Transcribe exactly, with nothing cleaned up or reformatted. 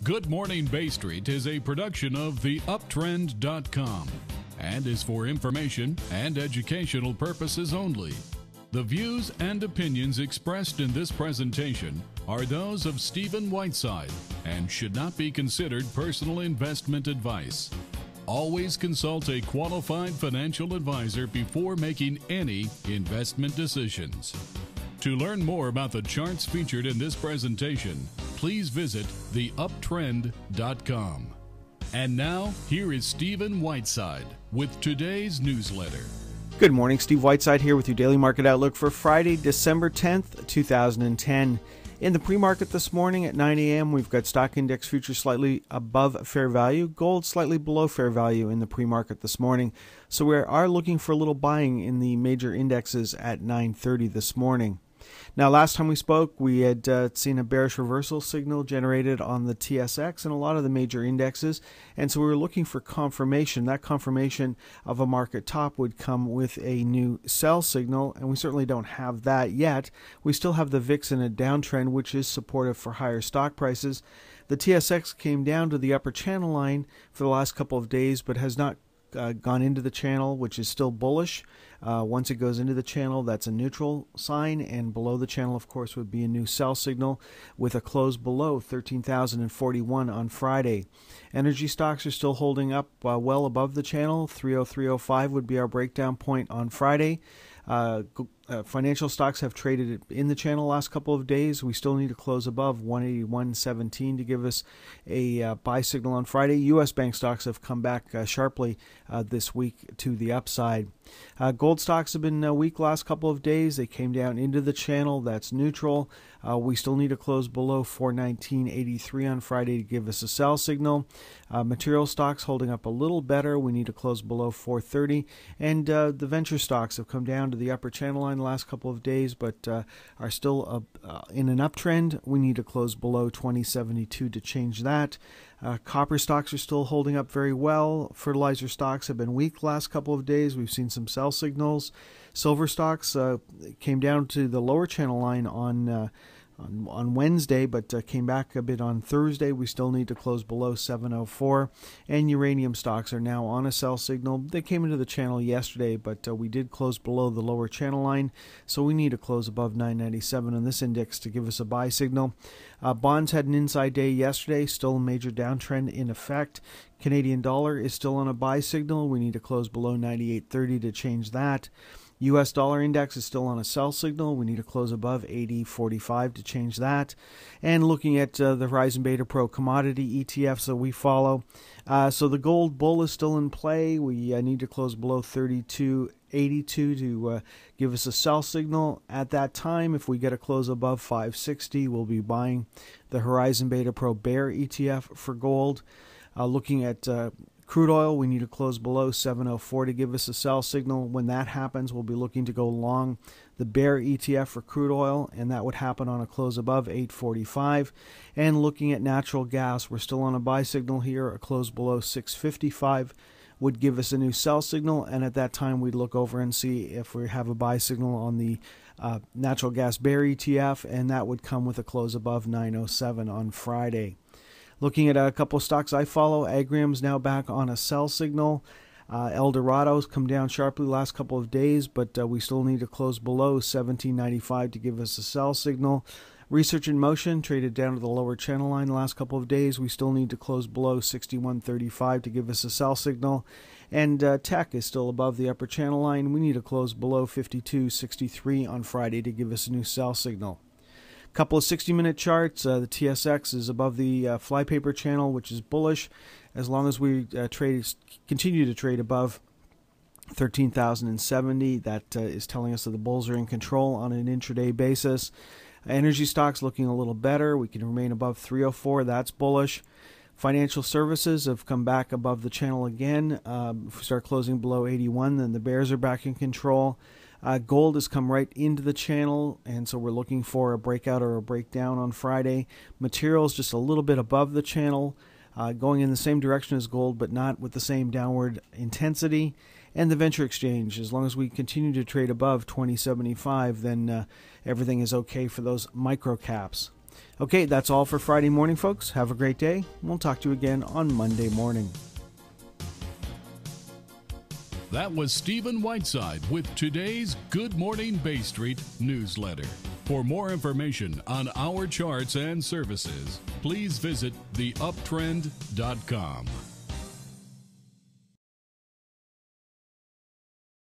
Good Morning Bay Street is a production of the uptrend dot com and is for information and educational purposes only. The views and opinions expressed in this presentation are those of Stephen Whiteside and should not be considered personal investment advice. Always consult a qualified financial advisor before making any investment decisions. To learn more about the charts featured in this presentation, please visit the uptrend dot com. And now, here is Stephen Whiteside with today's newsletter. Good morning, Steve Whiteside here with your daily market outlook for Friday, December tenth, two thousand ten. In the pre-market this morning at nine a.m., we've got stock index futures slightly above fair value, gold slightly below fair value in the pre-market this morning. So we are looking for a little buying in the major indexes at nine thirty this morning. Now, last time we spoke, we had uh, seen a bearish reversal signal generated on the T S X and a lot of the major indexes, and so we were looking for confirmation. That confirmation of a market top would come with a new sell signal, and we certainly don't have that yet. We still have the V I X in a downtrend, which is supportive for higher stock prices. The T S X came down to the upper channel line for the last couple of days, but has not Uh, gone into the channel, which is still bullish. Uh, once it goes into the channel, that's a neutral sign, and below the channel, of course, would be a new sell signal with a close below thirteen thousand forty-one on Friday. Energy stocks are still holding up uh, well above the channel. three oh three oh five would be our breakdown point on Friday. Uh, uh, financial stocks have traded in the channel last couple of days. We still need to close above one eighty-one seventeen to give us a uh, buy signal on Friday. U S bank stocks have come back uh, sharply uh, this week to the upside. Uh, gold stocks have been uh, weak last couple of days. They came down into the channel. That's neutral. Uh, we still need to close below four nineteen eighty-three on Friday to give us a sell signal. Uh, material stocks holding up a little better. We need to close below four thirty. And uh, the venture stocks have come down to the upper channel line the last couple of days, but uh, are still uh, uh, in an uptrend. We need to close below twenty seventy-two to change that. Uh, copper stocks are still holding up very well. Fertilizer stocks have been weak the last couple of days. We've seen some sell signals. Silver stocks uh, came down to the lower channel line on uh, on, on Wednesday, but uh, came back a bit on Thursday. We still need to close below seven oh four. And uranium stocks are now on a sell signal. They came into the channel yesterday, but uh, we did close below the lower channel line, so we need to close above nine ninety-seven on this index to give us a buy signal. Uh, bonds had an inside day yesterday, still a major downtrend in effect. Canadian dollar is still on a buy signal. We need to close below ninety-eight thirty to change that. U S dollar index is still on a sell signal. We need to close above eighty forty-five to change that. And looking at uh, the Horizon Beta Pro commodity E T Fs that we follow. Uh, so the gold bull is still in play. We uh, need to close below thirty-two eighty-two to uh, give us a sell signal. At that time, if we get a close above five sixty, we'll be buying the Horizon Beta Pro Bear E T F for gold. Uh, looking at uh, crude oil, we need to close below seven oh four to give us a sell signal. When that happens, we'll be looking to go long the Bear E T F for crude oil, and that would happen on a close above eight forty-five. And looking at natural gas, we're still on a buy signal here. A close below six fifty-five would give us a new sell signal, and at that time we'd look over and see if we have a buy signal on the uh, natural gas Bear E T F, and that would come with a close above nine oh seven on Friday. Looking at a couple of stocks I follow, Agrium's now back on a sell signal. Uh, Eldorado's come down sharply the last couple of days, but uh, we still need to close below seventeen ninety-five to give us a sell signal. Research in Motion traded down to the lower channel line the last couple of days. We still need to close below sixty-one thirty-five to give us a sell signal. And uh, Tech is still above the upper channel line. We need to close below fifty-two sixty-three on Friday to give us a new sell signal. Couple of sixty minute charts. Uh, the T S X is above the uh, flypaper channel, which is bullish. As long as we uh, trade, continue to trade above thirteen thousand seventy, that uh, is telling us that the bulls are in control on an intraday basis. Energy stocks looking a little better. We can remain above three oh four. That's bullish. Financial services have come back above the channel again. Um, if we start closing below eighty-one, then the bears are back in control. Uh, gold has come right into the channel, and so we're looking for a breakout or a breakdown on Friday. Materials just a little bit above the channel, uh, going in the same direction as gold, but not with the same downward intensity. And the venture exchange, as long as we continue to trade above twenty seventy-five, then uh, everything is okay for those micro caps. Okay, that's all for Friday morning, folks. Have a great day. We'll talk to you again on Monday morning. That was Stephen Whiteside with today's Good Morning Bay Street newsletter. For more information on our charts and services, please visit the uptrend dot com.